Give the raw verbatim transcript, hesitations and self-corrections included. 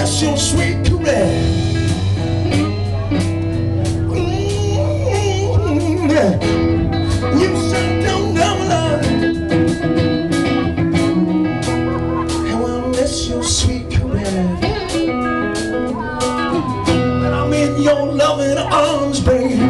miss your sweet caress. Mm-hmm. You said don't know love, and I'll miss your sweet caress. When I'm in your loving arms, baby.